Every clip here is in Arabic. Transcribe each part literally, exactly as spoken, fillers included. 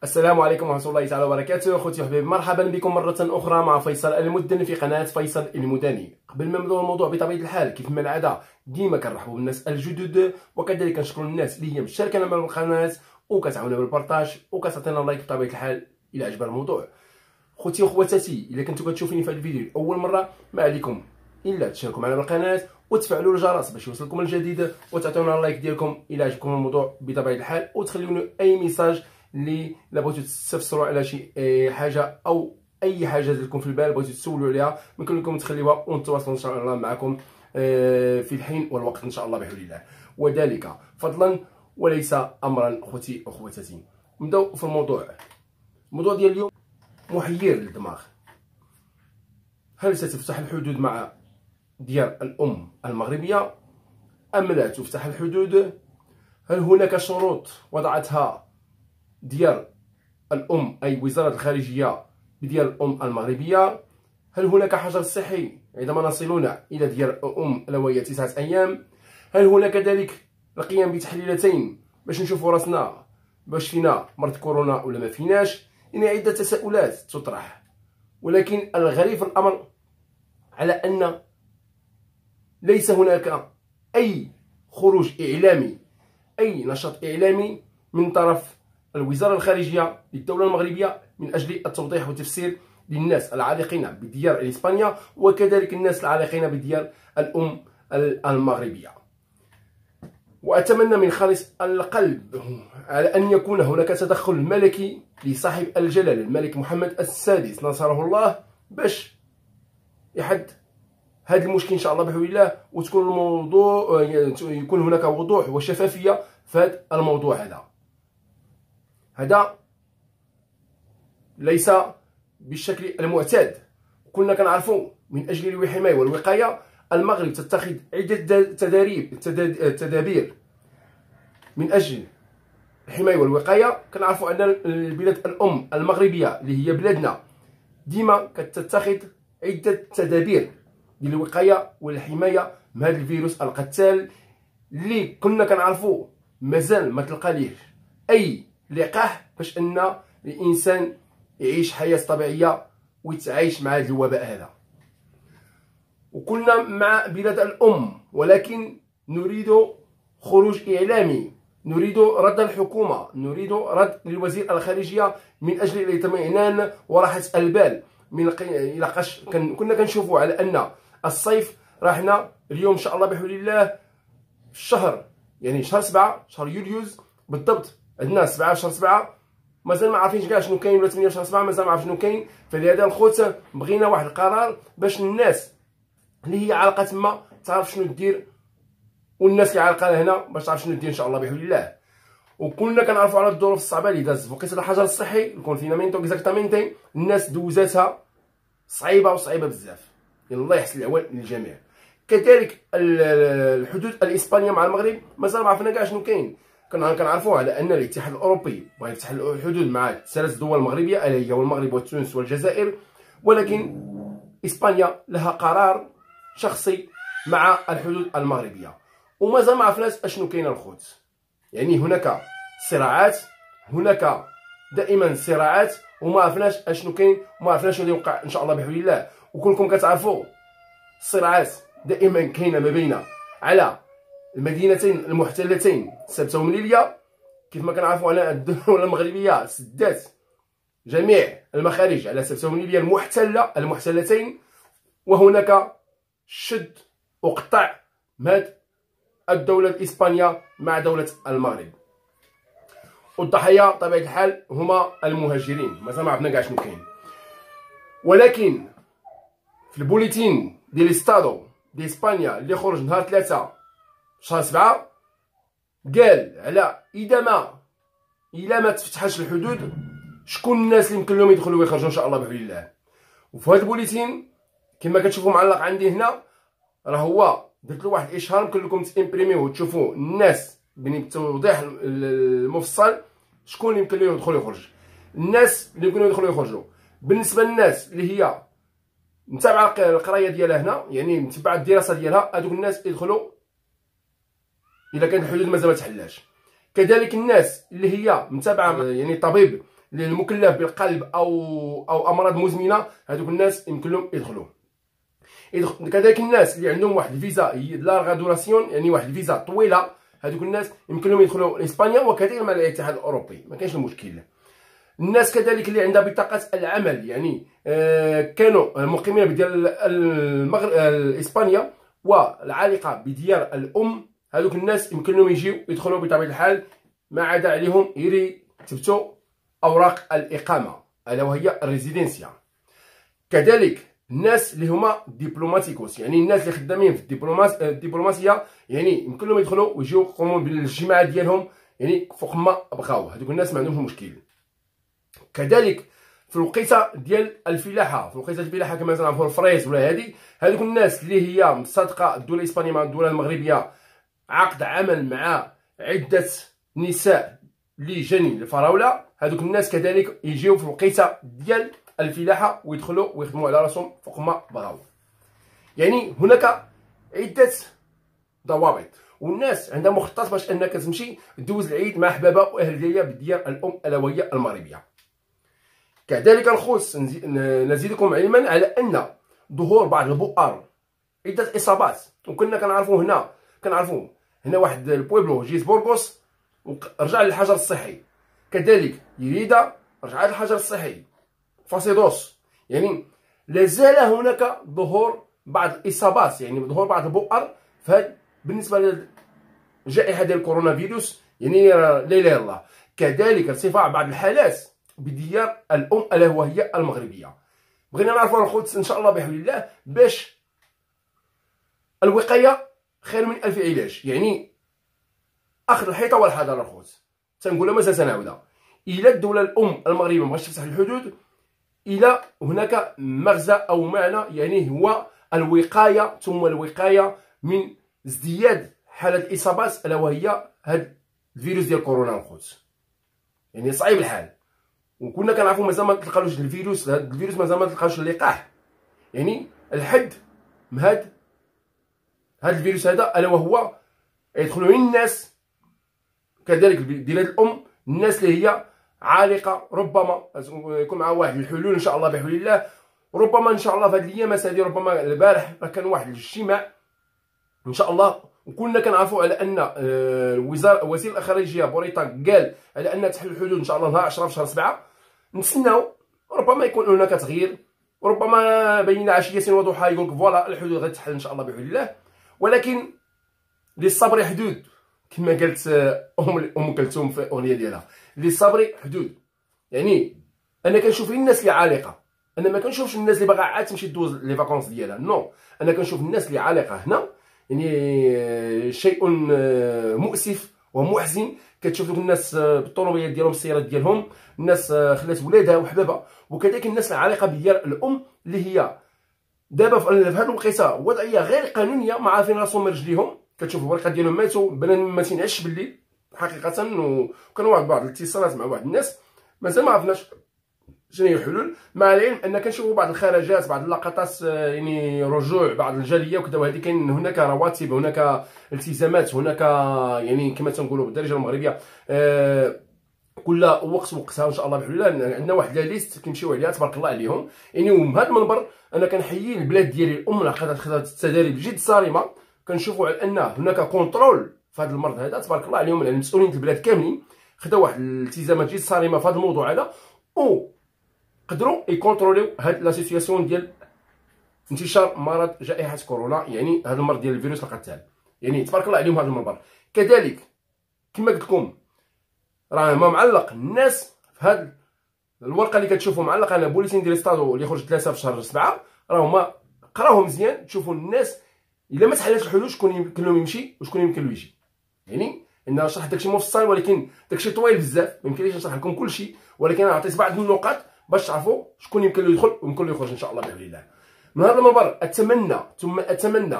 السلام عليكم ورحمة الله تعالى وبركاته. اخوتي وحبايبي، مرحبا بكم مرة أخرى مع فيصل المدني في قناة فيصل المدني. قبل ما نبداو الموضوع بطبيعة الحال كيف ما العادة ديما كنرحبوا بالناس الجدد، وكذلك كنشكروا الناس اللي هي مشاركة معنا بالقناة وكتعاوننا بالبارطاج وكتعطينا لايك بطبيعة الحال إلى عجبها الموضوع. خوتي وخواتاتي، إلا كنتو كتشوفوني في هذا الفيديو أول مرة ما عليكم إلا تشاركوا معنا بالقناة وتفعلوا الجرس باش يوصلكم الجديد وتعطيونا اللايك ديالكم إلى عجبكم الموضوع بطبيعة الحال، وتخليونا أي ميساج اللي لا بغيتو تستفسروا على شي حاجه او اي حاجه لكم في البال بغيتو تسولوا عليها ممكن لكم تخليوها ونتواصلوا ان شاء الله معكم في الحين والوقت ان شاء الله بحول الله، وذلك فضلا وليس امرا. اخوتي واخواتاتي، نبداو في الموضوع. الموضوع ديال اليوم محير للدماغ. هل ستفتح الحدود مع ديار الام المغربيه ام لا تفتح الحدود؟ هل هناك شروط وضعتها ديار الأم أي وزارة الخارجية بديار الأم المغربية؟ هل هناك حجر صحي عندما نصلون إلى ديار الأم ألا وهي تسعة أيام؟ هل هناك كذلك القيام بتحليلتين باش نشوفوا راسنا باش فينا مرض كورونا ولا ما فيناش؟ يعني عدة تساؤلات تطرح، ولكن الغريب في الأمر على أن ليس هناك أي خروج إعلامي، أي نشاط إعلامي من طرف الوزارة الخارجية للدولة المغربية من أجل التوضيح والتفسير للناس العالقين بديار إسبانيا وكذلك الناس العالقين بديار الأم المغربية. وأتمنى من خالص القلب على أن يكون هناك تدخل ملكي لصاحب الجلالة الملك محمد السادس نصره الله باش يحد هذا المشكل إن شاء الله بحول الله، وتكون الموضوع يكون هناك وضوح وشفافية في هذا الموضوع. هذا هذا ليس بالشكل المعتاد. كنا كنعرفوا من اجل الحمايه والوقايه المغرب تتخذ عده تداريب تدابير من اجل الحمايه والوقايه. كنعرفوا ان البلاد الام المغربيه اللي هي بلادنا ديما كتتخذ عده تدابير للوقايه والحمايه من هذا الفيروس القتال اللي كنا كنعرفوا مازال ما تلقى ليه اي لقاح باش ان الانسان يعيش حياه طبيعيه ويتعايش مع هذا الوباء هذا. وكنا مع بلاد الام، ولكن نريد خروج اعلامي، نريد رد الحكومه، نريد رد للوزير الخارجيه من اجل الاطمئنان وراحه البال. من لقاش كنا كنشوفوا على ان الصيف راحنا اليوم ان شاء الله بحول الله الشهر، يعني شهر سبعة، شهر يوليوز بالضبط، عندنا سبعة في شهر سبعة مازال ما عارفينش كاع شنو كاين، ولا ثمانية في شهر سبعة مازال ما عارف شنو كاين. فلهذا الخوت بغينا واحد القرار باش الناس اللي هي عالقه تما تعرف شنو دير، والناس اللي عالقه هنا باش تعرف شنو دير ان شاء الله بحول الله. وكنا كنعرفوا على الظروف الصعبه اللي دازت في وقيته الحجر الصحي الكونفينامينتو اكزاكتامينتي، الناس دوزاتها صعيبه وصعيبه بزاف. الله يحسن العوان للجميع. كذلك الحدود الاسبانيه مع المغرب مازال ما عرفنا كاع شنو كاين. كنا كنعرفوا على ان الاتحاد الاوروبي بغى يفتح الحدود مع ثلاث دول مغربيه الا هي المغرب وتونس والجزائر، ولكن اسبانيا لها قرار شخصي مع الحدود المغربيه، ومازال ما عرفناش اشنو كاين الخوت. يعني هناك صراعات، هناك دائما صراعات، وما عرفناش اشنو كاين وما عرفناش شنو يوقع ان شاء الله بحول الله. وكلكم كتعرفوا الصراعات دائما كاينه ما بين على المدينتين المحتلتين سبته ومليليه. كيف ما كنعرفوا على الدوله المغربيه سدات جميع المخارج على سبته ومليليه المحتله المحتلتين، وهناك شد وقطع ماد الدوله الاسبانيه مع دوله المغرب. والضحايا طبيعه الحال هما المهاجرين، مازال ما عرفنا كاع شنو كاين. ولكن في البوليتين ديال الاستادو دي اسبانيا اللي خرج نهار ثلاثة شهر سبعة قال على اذا ما الا ما تفتحش الحدود شكون الناس اللي يمكن لهم يدخلوا ويخرجوا ان شاء الله بحول الله. وفي هذا البوليتين كما كتشوفوا معلق عندي هنا راه هو درت له واحد الاشهار يمكن لكم تامبريميوه وتشوفوا الناس بالتوضيح المفصل شكون اللي يمكن لهم يدخل ويخرج، الناس اللي يمكن يدخلوا ويخرجوا. بالنسبه للناس اللي هي متابعه القرايه ديالها هنا، يعني متبعه الدراسه ديالها، هذوك الناس يدخلوا الا كانت الحدود مازال ما تحلاش. كذلك الناس اللي هي متابعه يعني طبيب المكلف بالقلب او او امراض مزمنه، هذوك الناس يمكن لهم يدخلوا. كذلك الناس اللي عندهم واحد الفيزا لارغا دوراسيون، يعني واحد الفيزا طويله، هذوك الناس يمكن لهم يدخلوا اسبانيا وكذلك مع الاتحاد الاوروبي، ما كاينش المشكل. الناس كذلك اللي عندها بطاقه العمل، يعني آه كانوا مقيمين بديار المغرب اسبانيا والعالقه بديار الام، هذوك الناس يمكن لهم يجيو يدخلوا بطبيعه الحال، ما عدا عليهم يري يثبتوا اوراق الاقامه الا وهي الريزيدنسيا. كذلك الناس اللي هما ديبلوماتيكوس، يعني الناس اللي خدامين في الدبلوماس الدبلوماسيه، يعني يمكن لهم يدخلوا ويجيو يقوموا بالجماعه ديالهم يعني فوق ما بغاو، هذوك الناس ما عندهمش مشكل. كذلك في الوقيته ديال الفلاحه، في الوقيته الفلاحه كما تنعرفوا الفريز ولا هذه، هذوك الناس اللي هي مصادقه الدوله الاسبانيه مع الدوله المغربيه عقد عمل مع عده نساء لجني الفراوله، هذوك الناس كذلك يجيو في الوقيته ديال الفلاحه ويدخلوا ويخدموا على راسهم فوق ما بغاو. يعني هناك عده ضوابط، والناس عندها مخطط باش انك تمشي دوز العيد مع احبابها واهل ديالها بالديار الام الا وهي المغربيه. كذلك الخص نزيدكم علما على ان ظهور بعض البؤر عده اصابات، وكنا كنعرفوا هنا كنعرفوا هنا واحد البويبلو جيز بورغوس ورجع للحجر الصحي، كذلك يريدا رجع للحجر الصحي، فاسيدوس، يعني لازال هناك ظهور بعض الاصابات، يعني ظهور بعض البؤر فهاد بالنسبه للجائحه ديال الكورونا فيروس، يعني لا اله الا الله. كذلك ارتفاع بعض الحالات بديار الام الا وهي المغربيه. بغينا نعرفوا الخوت ان شاء الله بحول الله باش الوقايه خير من الف علاج، يعني اخذ الحيطه والحذر الخوت، تنقولها مازال تنعاودها. الى الدوله الام المغربيه ما بغاتش تفتح الحدود، الى هناك مغزى او معنى، يعني هو الوقايه ثم الوقايه من ازدياد حاله الاصابات الا وهي هاد الفيروس ديال كورونا الخوت. يعني صعيب الحال، وكنا كنعرفوا مازال ما تلقاوش الفيروس، هاد الفيروس مازال ما تلقاوش اللقاح، يعني الحد من هاد هاد الفيروس هذا الا وهو يدخلوا غير الناس كذلك بلاد الام، الناس اللي هي عالقه، ربما يكون معها واحد الحلول ان شاء الله بحول الله، ربما ان شاء الله في هاد الايام هذه، ربما البارح كان واحد الاجتماع ان شاء الله، وكنا كنعرفوا على ان وزاره وزير الخارجيه بوريطان قال على ان تحل الحدود ان شاء الله نهار عشرة في شهر سبعة. نتسناو ربما يكون هناك تغيير، وربما بين عشيه وضحاها يقول لك فوالا الحدود غتحل ان شاء الله بحول الله، ولكن للصبر حدود كما قالت ام ام كلثوم في الاغنيه ديالها، للصبر حدود. يعني انا كنشوف الناس اللي عالقه، انا ما كنشوفش الناس اللي باغا عاد تمشي دوز لي فاكونس ديالها، نو، انا كنشوف الناس اللي عالقه هنا، يعني شيء مؤسف ومحزن. كتشوف دوك الناس بالطوموبيلات ديالهم، السيارات ديالهم، الناس خلات ولادها وحبابها، وكذلك الناس العالقه بديار الام اللي هي دابا في هذه الوقيته وضعيه غير قانونيه، ما عارفين راسهم من رجليهم. كتشوف الورقه ديالهم ماتوا، بنادم ما تينعش بالليل حقيقه، وكانوا واحد بعض الاتصالات مع واحد الناس، مازال ما عرفناش شنو هي الحلول، مع العلم ان كنشوفوا بعض الخرجات، بعض اللقطات، يعني رجوع بعض الجاليه وكذا، وهذه كاين هناك رواتب، هناك التزامات، هناك يعني كما تنقولوا بالدارجه المغربيه آه كل وقت وقتها ان شاء الله بحول الله. عندنا واحد لا ليست كنمشيو عليها تبارك الله عليهم. يعني ومن هذا المنبر انا كنحيي البلاد ديالي الام لقد خدات التدابير جد صارمه، كنشوفوا على ان هناك كونترول في هذا المرض هذا تبارك الله عليهم، يعني المسؤولين البلاد كاملين خداو واحد الالتزامات جد صارمه في هذا الموضوع هذا، و قدروا يكونتروليو هاد لا سيتوياسيون ديال انتشار مرض جائحه كورونا، يعني هذا المرض ديال الفيروس القتال، يعني تبارك الله عليهم هذا المنبر. كذلك كما قلت لكم راه ما معلق الناس في هاد الورقه اللي كتشوفوا معلقه على بوليتين ديال ستادو اللي خرج ثلاثة في شهر سبعة، راه هما قراوه مزيان، تشوفوا الناس الا ما تحلاتش الحدود شكون يمكن لهم يمشي وشكون يمكن له يجي. يعني انا شرحت داكشي مفصل، ولكن داكشي طويل بزاف، ما يمكنليش نشرح لكم كلشي، ولكن انا عطيت بعض النقاط باش تعرفوا شكون يمكن له يدخل ويمكن له يخرج ان شاء الله باذن الله. من هذا المنبر اتمنى ثم اتمنى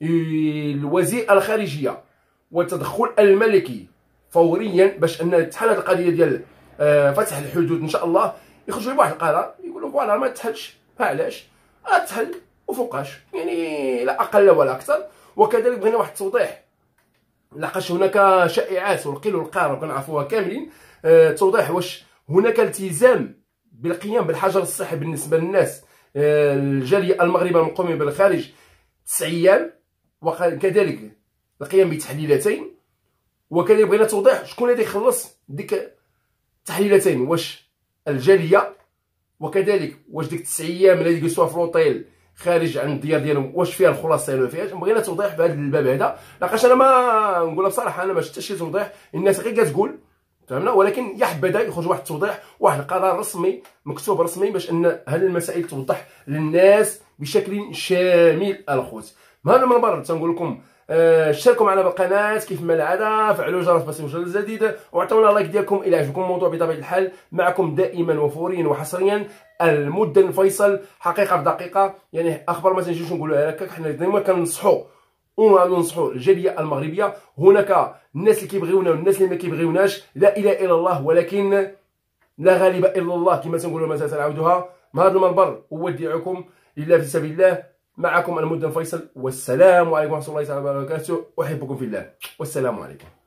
الوزير الخارجيه والتدخل الملكي فوريا باش ان تحل هذه القضيه ديال فتح الحدود ان شاء الله، يخرجوا بواحد القرار يقولوا فوالا ما تحلش، علاش تحل وفوقاش، يعني لا اقل ولا اكثر. وكذلك بغينا واحد التوضيح، لقاش هناك شائعات والقيل والقال وكنعرفوها كاملين، أه توضيح واش هناك التزام بالقيام بالحجر الصحي بالنسبه للناس الجاليه المغربيه المقيمين بالخارج تسع ايام، وكذلك القيام بتحليلتين. وكذلك بغينا توضيح شكون اللي يخلص ديك التحليلتين، واش الجاليه، وكذلك واش ديك تسع ايام اللي جلسوها في الاوتيل خارج عن الديار ديالهم واش فيها الخلاصه ولا ما فيهاش. بغينا توضيح في هذا الباب هذا، لقاش انا ما نقولها بصراحه انا ما شفتش شي توضيح، الناس غير كتقول فهمنا، ولكن يا حبذا يخرج واحد التوضيح، واحد القرار رسمي مكتوب رسمي باش ان هذه المسائل توضح للناس بشكل شامل. الخوت من هذا المنبر تنقول لكم آه اشتركوا معنا بالقناه كيف ما العاده، فعلوا الجرس باش يوصل الجديد، وعطونا لايك ديالكم الى عجبكم الموضوع. بطبيعه الحال معكم دائما وفوريا وحصريا المدن الفيصل، حقيقه في دقيقه، يعني اخبار ما تنجيوش نقولوها هكاك، حنا دائما كننصحوا وننصحوا الجاليه المغربيه. هناك الناس اللي كيبغيونا والناس اللي ما كيبغيوناش، لا اله الا الله، ولكن لا غالب الا الله كما تنقولوا، ما تنعاودوها. من هذا المنبر اودعكم لله في سبيل الله، معكم المدن الفيصل، والسلام عليكم ورحمه الله تعالى وبركاته. احبكم في الله، والسلام عليكم.